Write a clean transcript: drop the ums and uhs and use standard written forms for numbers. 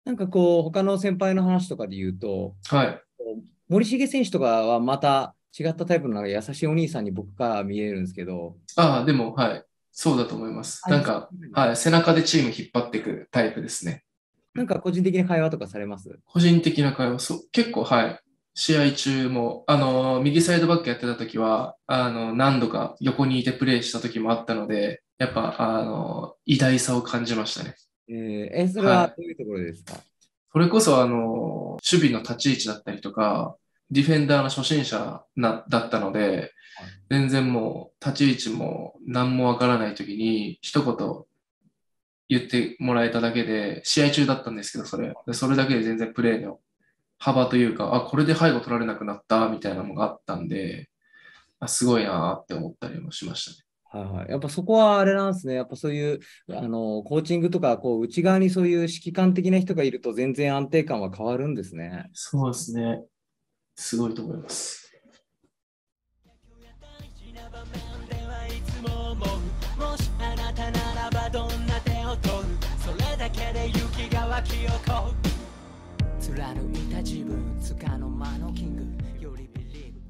なんかこう、他の先輩の話とかで言うと、 はい。 森重選手とかはまた違ったタイプのなんか優しいお兄さんに僕からは見えるんですけど、 ああ、でも、はい。そうだと思います。 あ、 なんか、はい。背中でチーム引っ張っていくタイプですね。 なんか個人的に会話とかされます？ 個人的な会話、そう、結構、はい。試合中も、右サイドバックやってた時は、何度か横にいてプレーした時もあったので、やっぱ、偉大さを感じましたね。 それはい。 はどういうところですか？ それこそ、守備の立ち位置だったりとか、ディフェンダーの初心者だったので、 はい。 全然もう、立ち位置も何もわからない時に、一言言ってもらえただけで、試合中だったんですけど、それだけで全然プレーの幅というか、あ、これで背後取られなくなった、みたいなのがあったんで、あ、すごいなーって思ったりもしましたね。 はいはい。やっぱそこはあれなんですね。やっぱそういう、コーチングとか、こう、内側にそういう指揮官的な人がいると全然安定感は変わるんですね。 そうですね。すごいと思います。 もしあなたならばどんな手を取る？それだけで勇気が湧き起こる。貫いた自分つかの間のキングよりビリーブ